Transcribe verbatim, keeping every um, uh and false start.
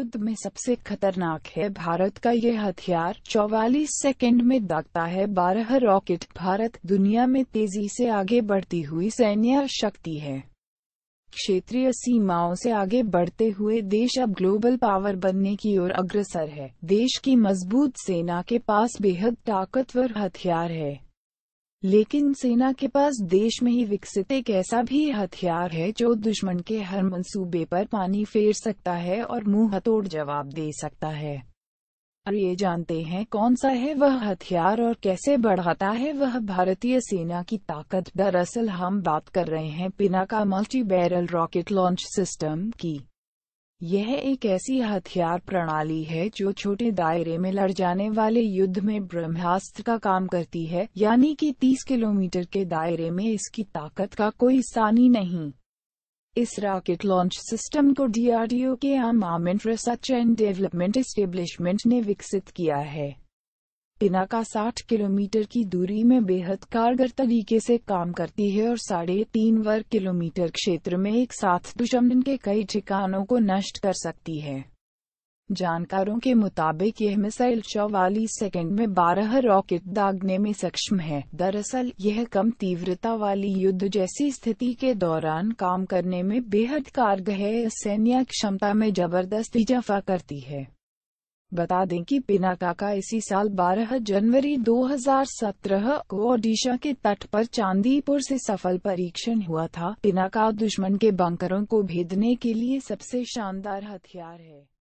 युद्ध में सबसे खतरनाक है। भारत का ये हथियार चौवालीस सेकंड में दागता है बारह रॉकेट। भारत दुनिया में तेजी से आगे बढ़ती हुई सैन्य शक्ति है। क्षेत्रीय सीमाओं से आगे बढ़ते हुए देश अब ग्लोबल पावर बनने की ओर अग्रसर है। देश की मजबूत सेना के पास बेहद ताकतवर हथियार है, लेकिन सेना के पास देश में ही विकसित एक ऐसा भी हथियार है जो दुश्मन के हर मंसूबे पर पानी फेर सकता है और मुंहतोड़ जवाब दे सकता है। और ये जानते हैं कौन सा है वह हथियार और कैसे बढ़ाता है वह भारतीय सेना की ताकत। दरअसल हम बात कर रहे हैं Pinaka multi barrel rocket launch system की। यह एक ऐसी हथियार प्रणाली है जो छोटे दायरे में लड़ जाने वाले युद्ध में ब्रह्मास्त्र का काम करती है, यानी कि तीस किलोमीटर के दायरे में इसकी ताकत का कोई सानी नहीं। इस रॉकेट लॉन्च सिस्टम को डी आर डी ओ के armament research and development establishment ने विकसित किया है। पिनाका साठ किलोमीटर की दूरी में बेहद कारगर तरीके से काम करती है और साढ़े तीन वर्ग किलोमीटर क्षेत्र में एक साथ दुश्मन के कई ठिकानों को नष्ट कर सकती है। जानकारों के मुताबिक यह मिसाइल चौवालीस सेकंड में बारह रॉकेट दागने में सक्षम है। दरअसल यह कम तीव्रता वाली युद्ध जैसी स्थिति के दौरान काम करने में बेहद कारगर है। सैन्य क्षमता में जबरदस्त इजाफा करती है। बता दें कि पिनाका का इसी साल बारह जनवरी दो हज़ार सत्रह को ओडिशा के तट पर चांदीपुर से सफल परीक्षण हुआ था। पिनाका दुश्मन के बंकरों को भेदने के लिए सबसे शानदार हथियार है।